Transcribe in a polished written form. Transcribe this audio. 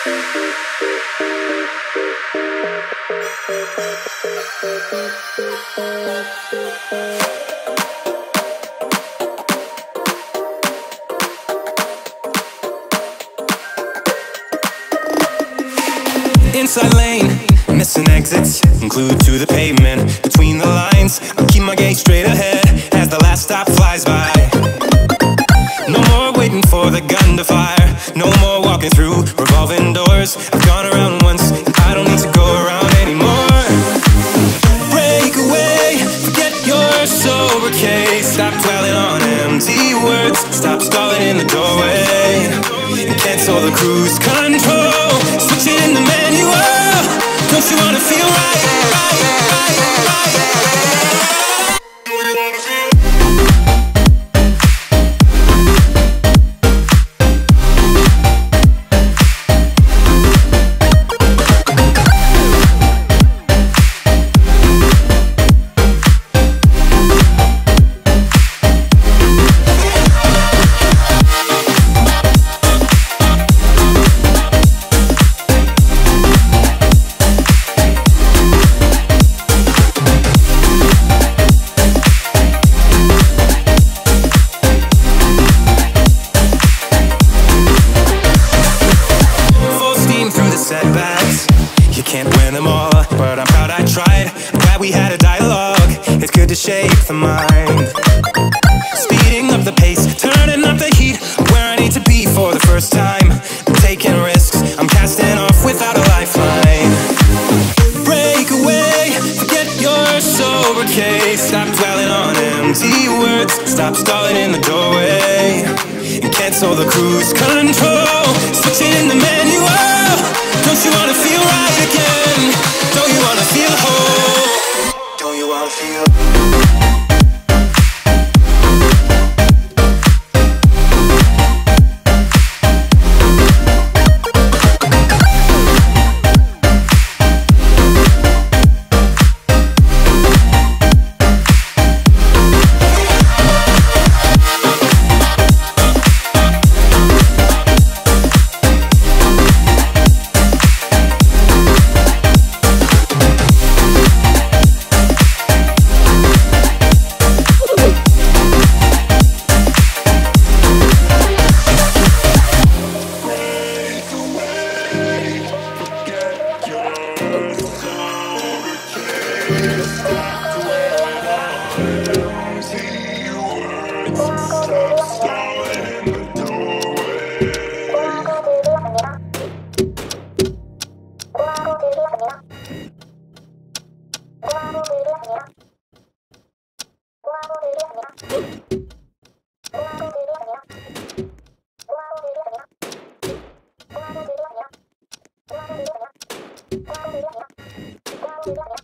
Inside lane, missing exits, glued to the pavement. Between the lines, I keep my gaze straight ahead as the last stop flies by. No more waiting for the gun to fire, no more walking through revolving doors. I've gone around once, I don't need to go around anymore. Break away, forget your sober case. Stop dwelling on empty words, stop stalling in the doorway, and cancel the cruise control. Switch it in the manual. Don't you wanna feel right, right, right, right, right? Setbacks, you can't win them all, but I'm proud I tried. I'm glad we had a dialogue, it's good to shake the mind. Speeding up the pace, turning up the heat, where I need to be for the first time. I'm taking risks, I'm casting off without a lifeline. Break away, forget your sober case. Stop dwelling on empty words, stop stalling in the doorway, and cancel the cruise control. Switch it in the manual. Don't you wanna feel right again? Don't you wanna feel whole? Don't you wanna feel? Yeah.